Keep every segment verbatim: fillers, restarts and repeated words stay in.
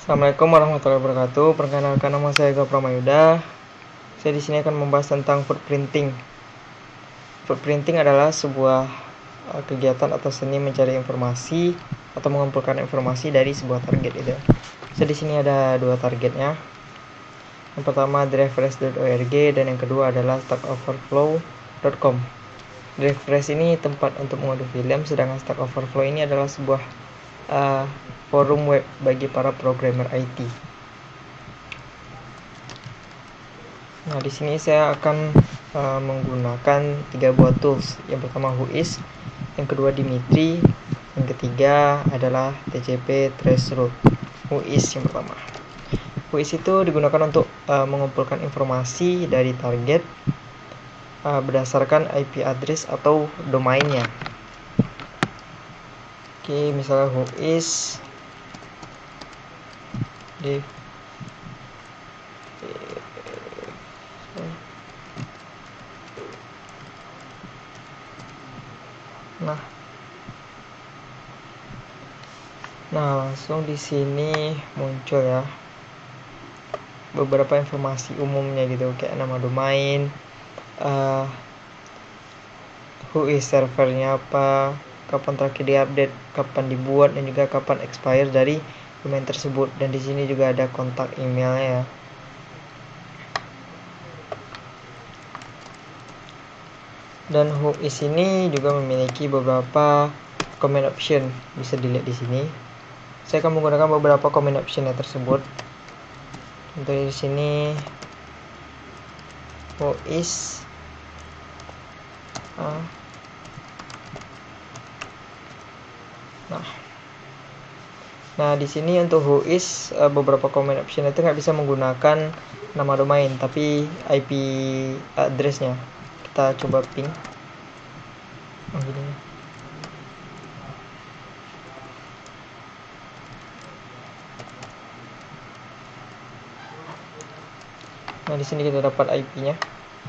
Assalamualaikum warahmatullahi wabarakatuh. Perkenalkan, nama saya Ega Pramayuda. Saya di sini akan membahas tentang footprinting. Footprinting adalah sebuah uh, kegiatan atau seni mencari informasi atau mengumpulkan informasi dari sebuah target itu. Saya di sini ada dua targetnya. Yang pertama drivepress dot org dan yang kedua adalah stack overflow dot com. Drivepress ini tempat untuk mengunduh film, sedangkan Stack Overflow ini adalah sebuah uh, forum web bagi para programmer I T. Nah, di sini saya akan uh, menggunakan tiga buah tools. Yang pertama Whois, yang kedua Dimitri, yang ketiga adalah T C P Traceroute. Whois yang pertama. Whois itu digunakan untuk uh, mengumpulkan informasi dari target uh, berdasarkan I P address atau domainnya. Oke, misalnya Whois di Nah, nah langsung di sini muncul ya beberapa informasi umumnya gitu, kayak nama domain, uh, Whois servernya apa, kapan terakhir diupdate, kapan dibuat, dan juga kapan expire dari domain tersebut. Dan di sini juga ada kontak emailnya ya. Dan Whois ini juga memiliki beberapa command option, bisa dilihat di sini. Saya akan menggunakan beberapa command option tersebut. Untuk di sini Whois uh, nah nah di sini untuk Whois uh, beberapa command option itu nggak bisa menggunakan nama domain tapi I P addressnya. Kita coba ping. Oh, gini. Nah, di sini kita dapat I P-nya.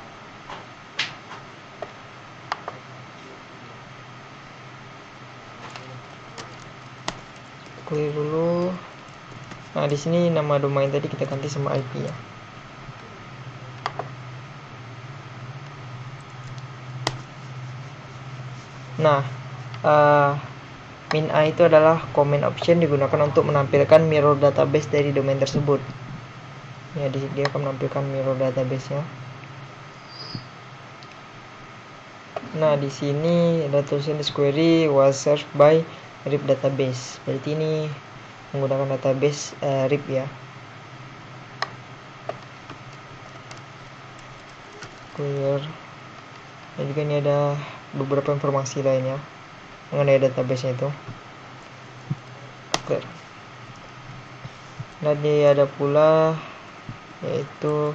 Clear dulu. Nah, di sini nama domain tadi kita ganti sama I P-nya. Nah, uh, min A itu adalah command option digunakan untuk menampilkan mirror database dari domain tersebut. Ya, dia akan menampilkan mirror database-nya. Nah, di sini ada tulisan this query was served by R I P database. Berarti ini menggunakan database uh, R I P ya. Clear. Dan juga ini ada beberapa informasi lainnya mengenai database itu. Clear. Dan dia ada pula yaitu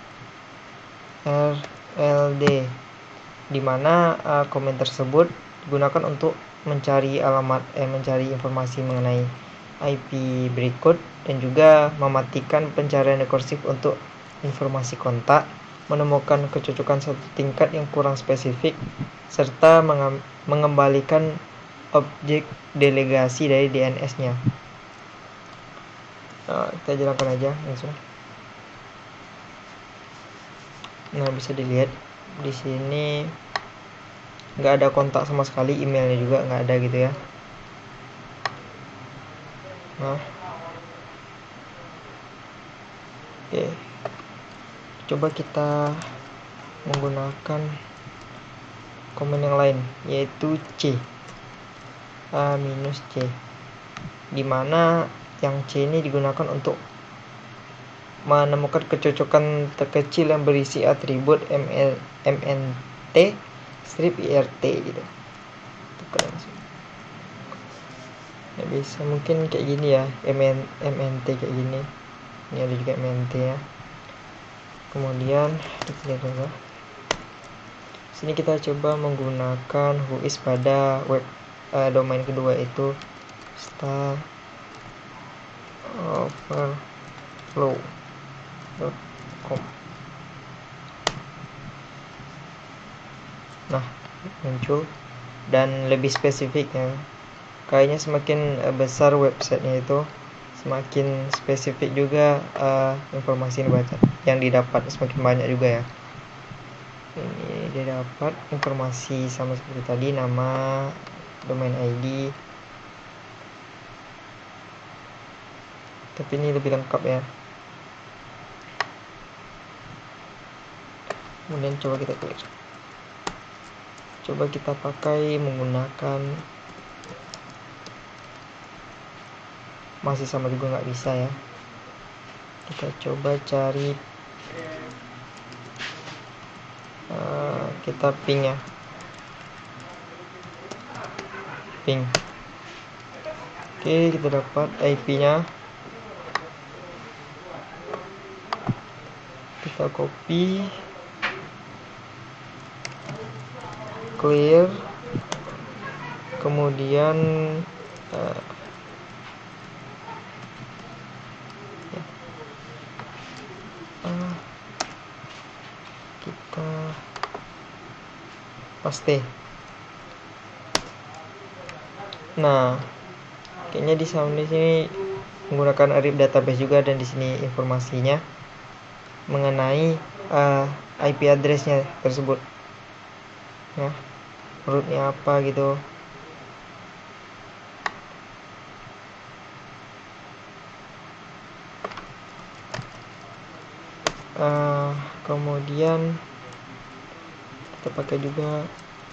R L D, di mana uh, komen tersebut digunakan untuk mencari alamat eh mencari informasi mengenai I P berikut dan juga mematikan pencarian rekursif untuk informasi kontak, menemukan kecocokan satu tingkat yang kurang spesifik, serta mengembalikan objek delegasi dari D N S-nya. Nah, kita jalankan aja langsung. Nah, bisa dilihat di sini nggak ada kontak sama sekali, emailnya juga nggak ada gitu ya. Nah, oke, coba kita menggunakan komen yang lain yaitu C A minus C, dimana yang C ini digunakan untuk menemukan kecocokan terkecil yang berisi atribut M N T strip I R T gitu. Tekan langsung. Ya, bisa mungkin kayak gini ya, M N T kayak gini. Ini ada juga M N T ya. Kemudian kita lihat dulu. Sini kita coba menggunakan Whois pada web uh, domain kedua itu Stack Overflow dot com. Nah, muncul dan lebih spesifik ya. Kayaknya semakin besar websitenya itu semakin spesifik juga uh, informasi yang dibaca, yang didapat semakin banyak juga ya. Ini dia dapat informasi sama seperti tadi, nama, domain I D, tapi ini lebih lengkap ya. Kemudian coba kita klik, coba kita pakai menggunakan, masih sama juga nggak bisa ya. Kita coba cari, uh, kita ping ya, ping. Oke, kita dapat I P nya, kita copy, clear, kemudian uh, uh, kita paste. Nah, kayaknya di di sini menggunakan Arif database juga, dan di sini informasinya mengenai uh, I P addressnya tersebut ya, rootnya apa gitu. Uh, kemudian kita pakai juga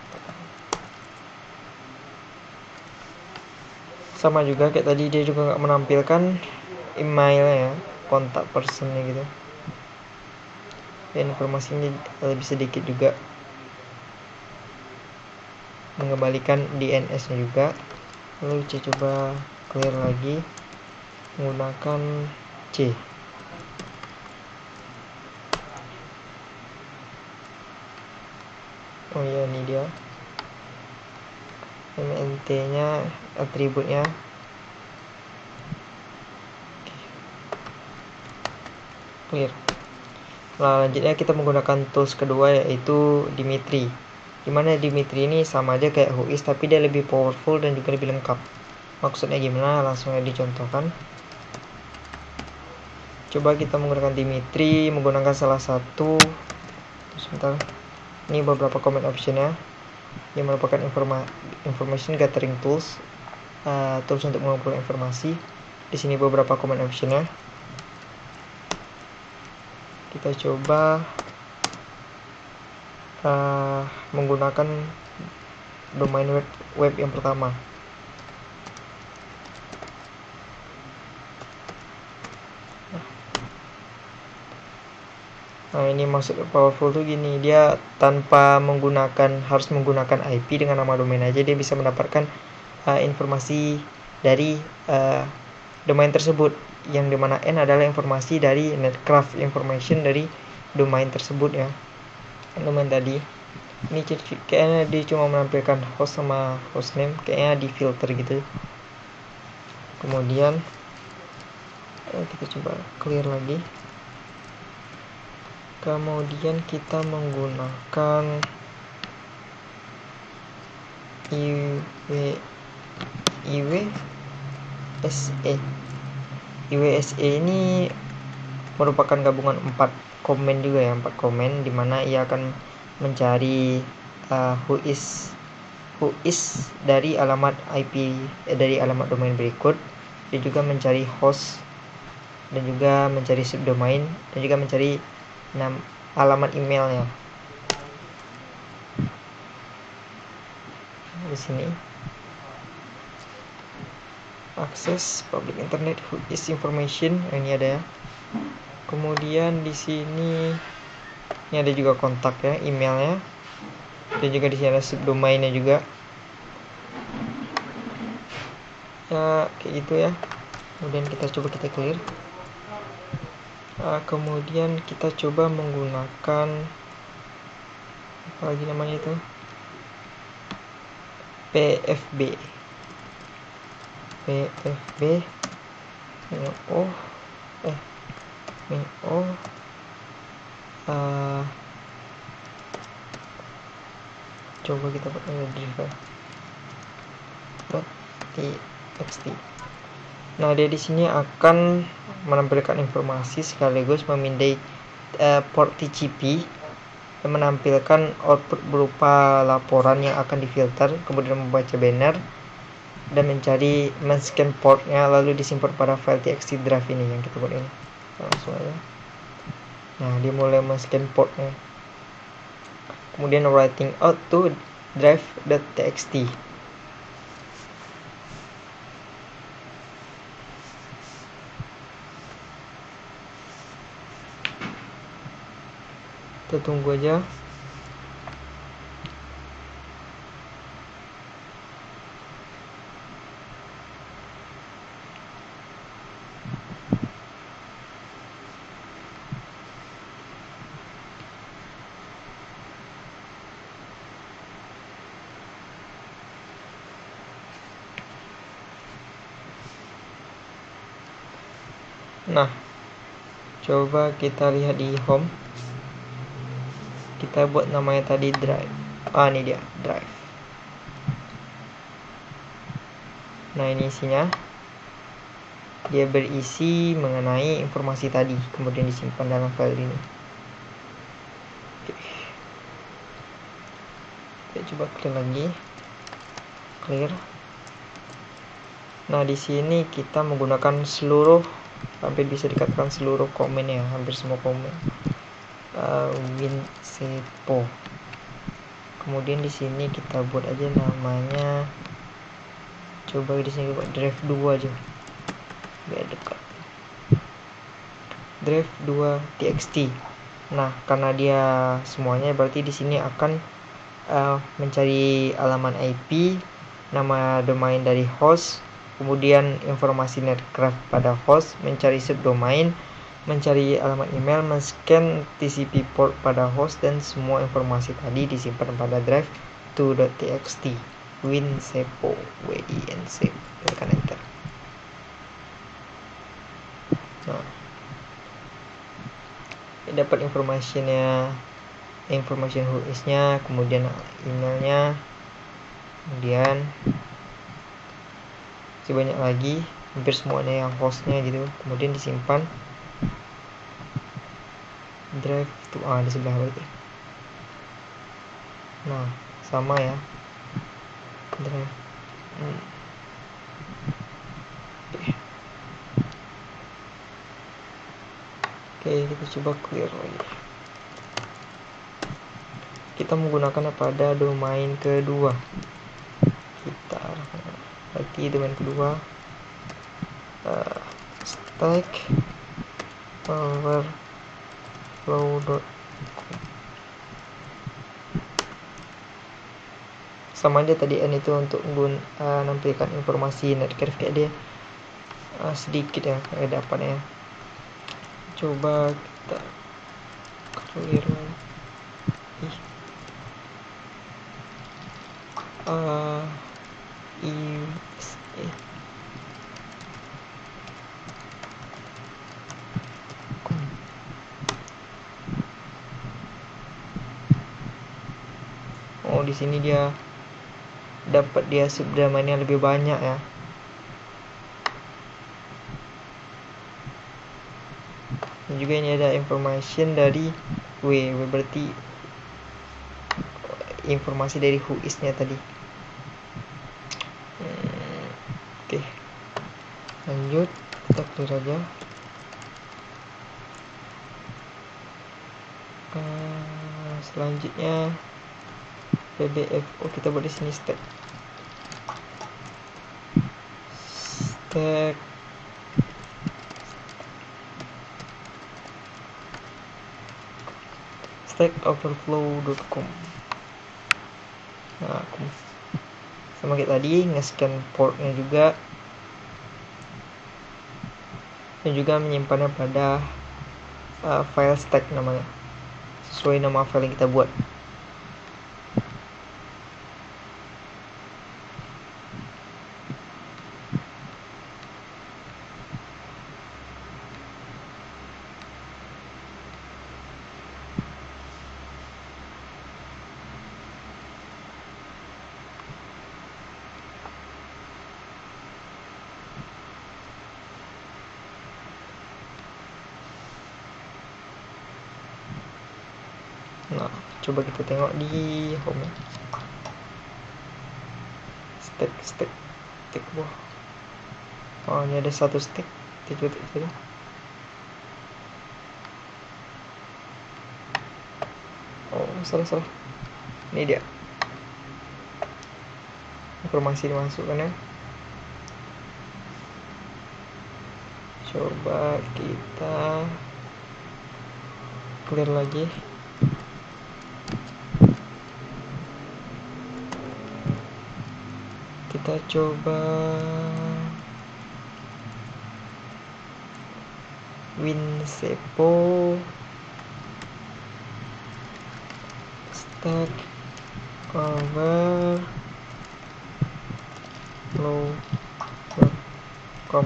sama juga kayak tadi, dia juga nggak menampilkan emailnya ya, kontak personnya gitu, dan informasinya lebih sedikit juga, mengembalikan D N S nya juga. Lalu C, coba clear lagi menggunakan C. Oh ya, ini dia M N T nya, atributnya. Clear. Nah, lanjutnya kita menggunakan tools kedua, yaitu Dimitri. Dimana Dimitri ini sama aja kayak Whois, tapi dia lebih powerful dan juga lebih lengkap. Maksudnya gimana? Langsung aja dicontohkan. Coba kita menggunakan Dimitri, menggunakan salah satu, sebentar, ini beberapa comment optionnya, yang merupakan informa information gathering tools, uh, tools untuk mengumpulkan informasi. Di sini beberapa comment optionnya. Kita coba uh, menggunakan domain web, web yang pertama. Nah, ini maksud powerful tuh gini, dia tanpa menggunakan, harus menggunakan I P, dengan nama domain aja dia bisa mendapatkan uh, informasi dari uh, domain tersebut, yang dimana N adalah informasi dari netcraft information dari domain tersebut ya. Domain tadi ini kayaknya dia cuma menampilkan host sama hostname, kayaknya di filter gitu. Kemudian kita coba clear lagi. Kemudian kita menggunakan I W I W S E. I W S E ini merupakan gabungan empat komen juga ya, empat komen, dimana ia akan mencari uh, Whois Whois dari alamat I P, eh, dari alamat domain berikut. Dia juga mencari host, dan juga mencari subdomain, dan juga mencari nam, alamat emailnya. Di sini akses public internet Whois information, ini ada ya. Kemudian di sini ini ada juga kontak ya, emailnya, dan juga di sini ada subdomainnya juga ya, kayak gitu ya. Kemudian kita coba kita clear. Uh, kemudian kita coba menggunakan apa lagi namanya itu, P F B. P F B oh eh oh uh, coba kita pakai driver dot txt. Nah, dia di sini akan menampilkan informasi sekaligus memindai uh, port T C P dan menampilkan output berupa laporan yang akan difilter, kemudian membaca banner dan mencari men-scan portnya, lalu disimpan pada file txt drive ini yang kita buat ini. Langsung aja. Nah, dia mulai men-scan portnya, kemudian writing out to drive.txt. Kita tunggu aja. Nah, coba kita lihat di home. Kita buat namanya tadi drive. Ah, ini dia, drive. Nah, ini isinya. Dia berisi mengenai informasi tadi, kemudian disimpan dalam file ini. Oke. Kita coba clear lagi. Clear. Nah, di sini kita menggunakan seluruh, hampir bisa dikatakan seluruh komen ya, hampir semua komen. Uh, WinSepo. Kemudian di sini kita buat aja namanya, coba di sini buat drive dua aja biar dekat, drive dua txt. Nah, karena dia semuanya berarti di sini akan uh, mencari alamat I P, nama domain dari host, kemudian informasi netcraft pada host, mencari subdomain, mencari alamat email, men-scan T C P port pada host, dan semua informasi tadi disimpan pada drive two.txt. WinSepo, W I N C, tekan enter. Nah, dapat informasinya, information who is-nya, kemudian emailnya, kemudian masih banyak lagi, hampir semuanya yang hostnya gitu, kemudian disimpan drive to ah di sebelah berarti. Nah, sama ya, drive. Hmm. Oke. Oke, kita coba clear lagi. Kita menggunakannya pada domain kedua. Kita berarti domain kedua uh, stack overflow. Sama aja tadi n itu untuk gun uh, nampilkan informasi netcraft kayak dia uh, sedikit ya kayak dapatnya. Coba kita clear ih uh, i eh. Oh, di sini dia dapat dia subdomainnya lebih banyak ya. Dan juga ini ada information dari W, W berarti informasi dari who is-nya tadi. Hmm, Oke, okay. Lanjut, kita clear aja. Uh, selanjutnya P B F O, kita buat di sini stack stack stack overflow dot com. Nah, sama kayak tadi, nge-scan portnya juga, dan juga menyimpannya pada uh, file stack namanya, sesuai nama file yang kita buat. Nah, coba kita tengok di home. Stack, stack, stack buah. Oh, ini ada satu stack. Kita coba tadi. Oh, salah salah. Ini dia. Informasi dimasukkan ya. Coba kita clear lagi. Kita coba WinSepo stack over flow dot com.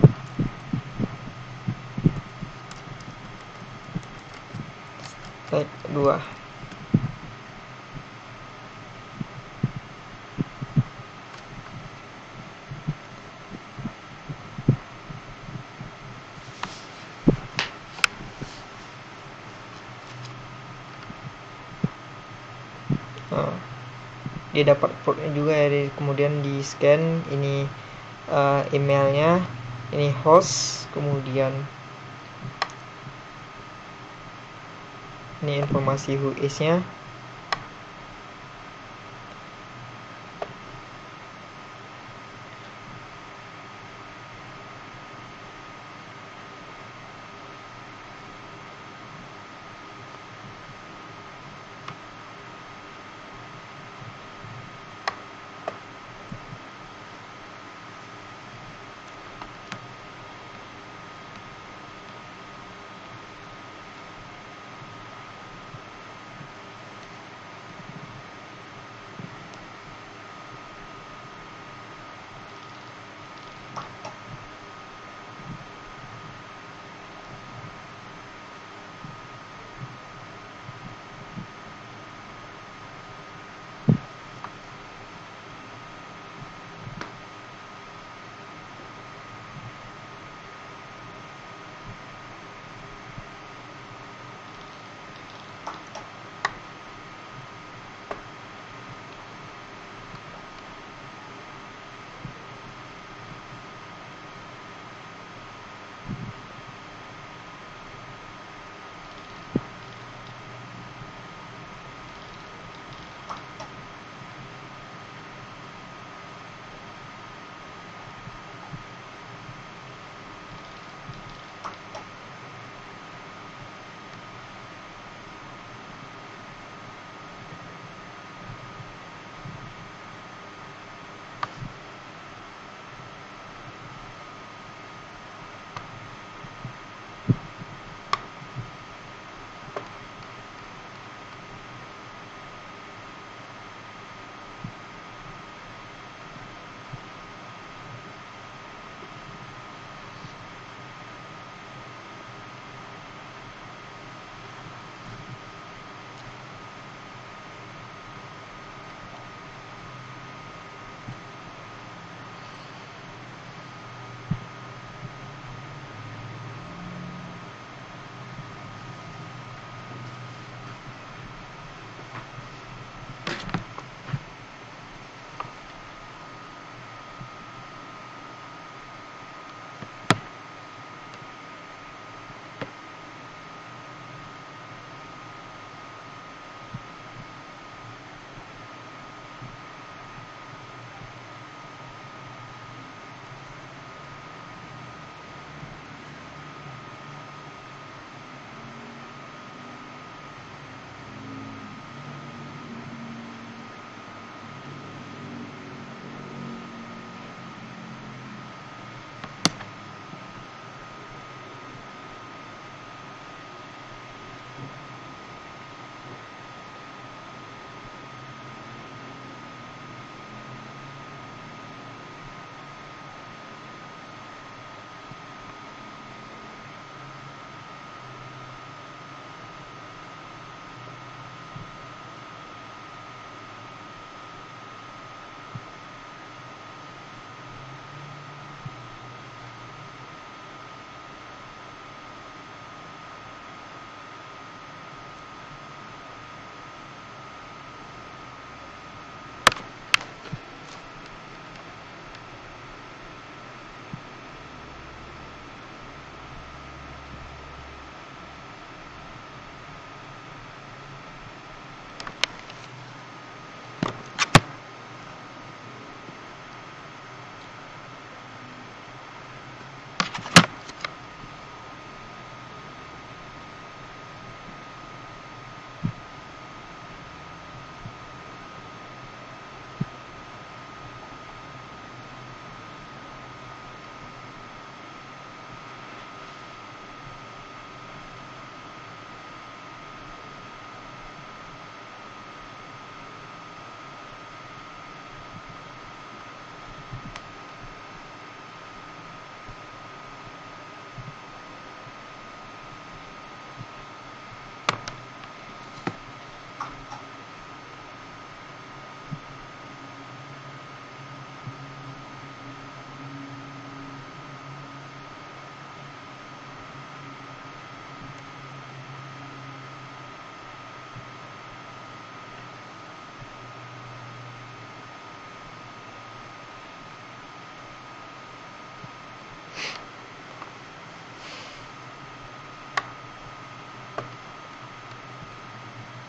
Stack dua. Nah, dia dapat portnya juga ya, kemudian di scan ini uh, emailnya, ini host, kemudian ini informasi who is nya.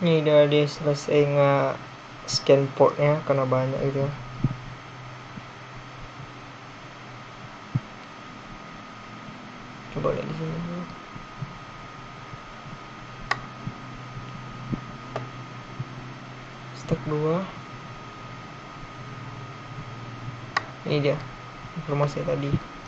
Ini udah dia selesai nge-scan portnya karena banyak gitu. Coba lihat di sini. Stack dua. Ini dia informasi tadi.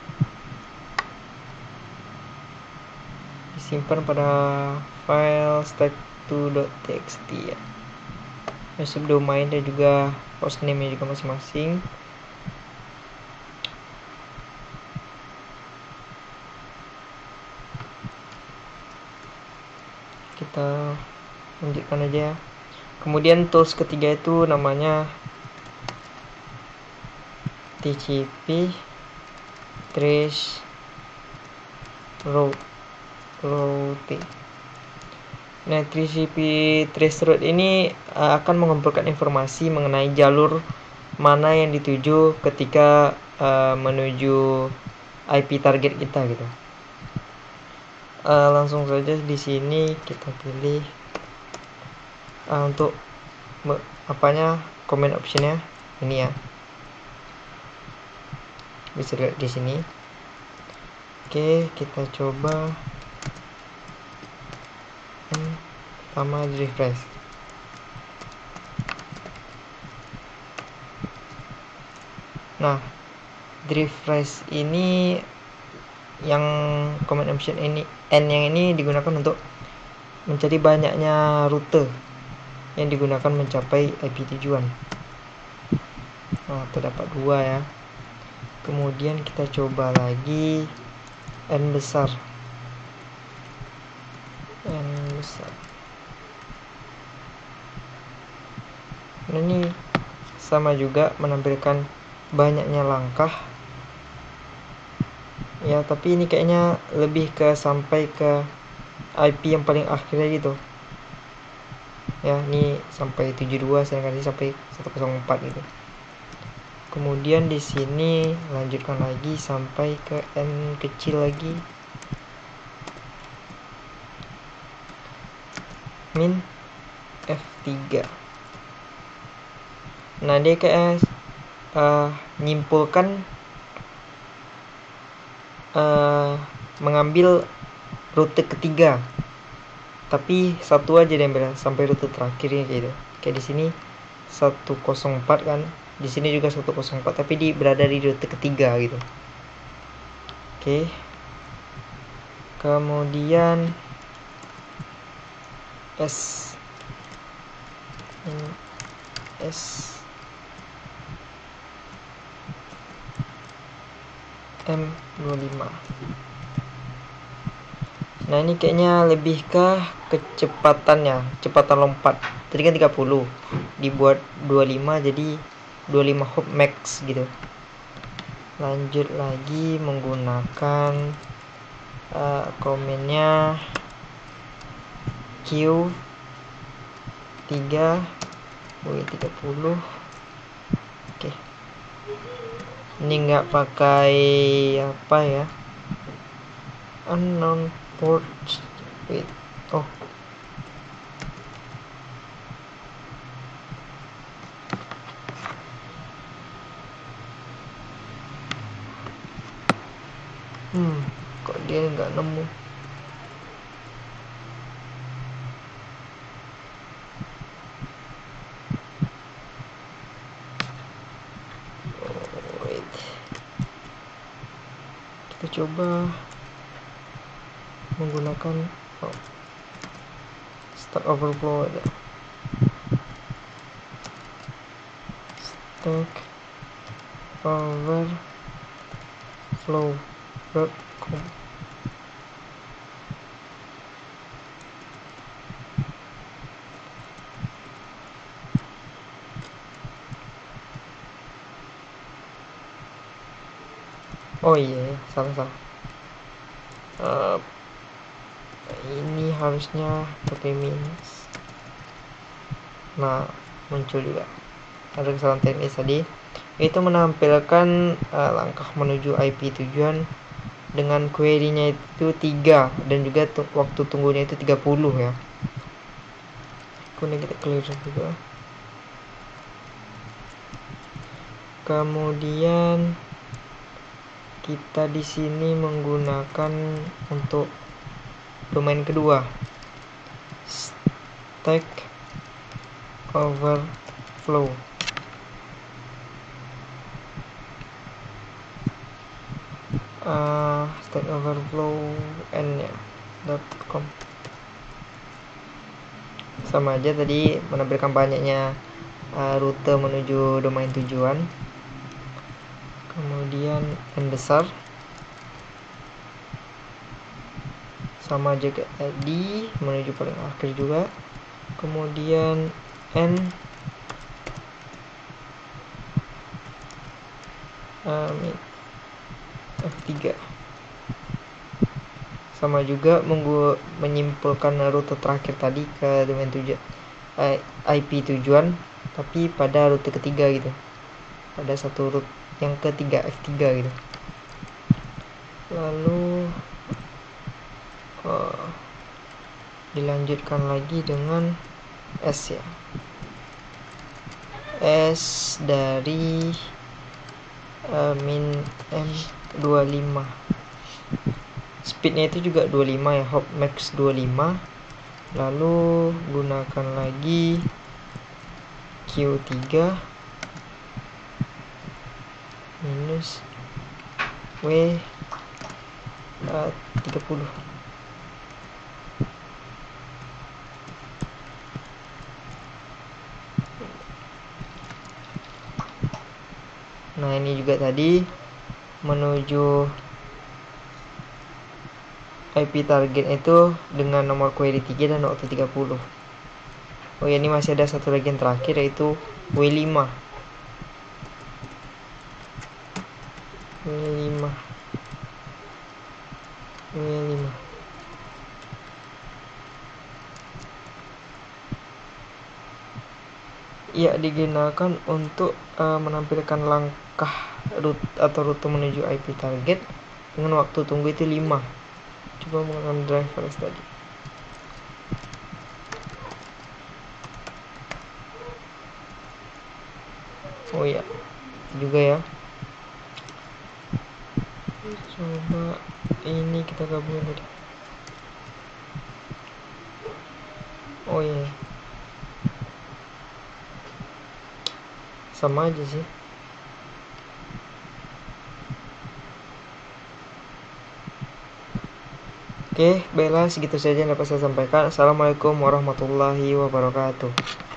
Disimpan pada file stack two dot t x t ya. Subdomain dan juga hostname-nya juga masing-masing. Kita lanjutkan aja. Kemudian tools ketiga itu namanya T C P trace route route. Nah, T C P trace route ini uh, akan mengumpulkan informasi mengenai jalur mana yang dituju ketika uh, menuju I P target kita gitu. Uh, langsung saja di sini kita pilih uh, untuk apanya command optionnya ini ya. Bisa lihat di sini. Oke, kita coba sama refresh. Nah, refresh ini yang command option ini N yang ini digunakan untuk mencari banyaknya rute yang digunakan mencapai I P tujuan. Nah, terdapat dua ya. Kemudian kita coba lagi N besar. N besar. Nah, ini sama juga menampilkan banyaknya langkah ya, tapi ini kayaknya lebih ke sampai ke I P yang paling akhirnya gitu ya. Ini sampai tujuh puluh dua, sedangkan ini sampai seratus empat gitu. Kemudian di sini lanjutkan lagi sampai ke N kecil lagi, min F tiga. Nah, dia kayak uh, nyimpulkan uh, mengambil rute ketiga, tapi satu aja dia ambil sampai rute terakhirnya gitu. Kayak di sini seratus empat kan, di sini juga seratus empat, tapi di berada di rute ketiga gitu. Oke. Kemudian S S M dua puluh lima. Nah, ini kayaknya lebih ke kecepatannya, kecepatan lompat. Tadi kan tiga puluh, dibuat dua puluh lima jadi dua puluh lima hop max gitu. Lanjut lagi menggunakan uh, komennya Q tiga tiga puluh. Oke. Ini nggak pakai apa ya? Unknown port. Wait. Oh. Hmm, kok dia nggak nemu? Oh, wait. Kita coba menggunakan oh, Stack Overflow ada. Stack Overflow dot com. Oh iya, yeah, salah salah. Uh, ini harusnya pakai minus. Nah, muncul juga ada kesalahan teknis tadi. Itu menampilkan uh, langkah menuju I P tujuan dengan query-nya itu tiga dan juga waktu tunggunya itu tiga puluh ya. kuning kita clear juga. Kemudian kita di sini menggunakan untuk domain kedua, Stack Overflow. Uh, Stack Overflow n ya .com. Sama aja tadi menampilkan banyaknya uh, rute menuju domain tujuan. Kemudian n besar sama aja kayak tadi, menuju paling akhir juga. Kemudian n um, F tiga sama juga menggu menyimpulkan rute terakhir tadi ke domain tujuan, eh, I P tujuan, tapi pada rute ketiga gitu, pada satu rute yang ketiga F tiga gitu. Lalu uh, dilanjutkan lagi dengan S ya, S dari uh, min M dua puluh lima. Speednya itu juga dua puluh lima ya, hop max dua puluh lima. Lalu gunakan lagi Q tiga minus W uh, tiga puluh. Nah ini juga tadi menuju I P target itu dengan nomor query tiga dan waktu tiga puluh. Oh ya, ini masih ada satu lagi yang terakhir, yaitu W lima. W lima. W lima. Ya, digunakan untuk uh, menampilkan langkah rute atau rute menuju I P target dengan waktu tunggu itu lima. Coba menggunakan driver tadi. Oh ya, juga ya. Coba ini kita gabungin tadi. Oh iya, sama aja sih. Oke, baiklah, segitu saja yang dapat saya sampaikan. Assalamualaikum warahmatullahi wabarakatuh.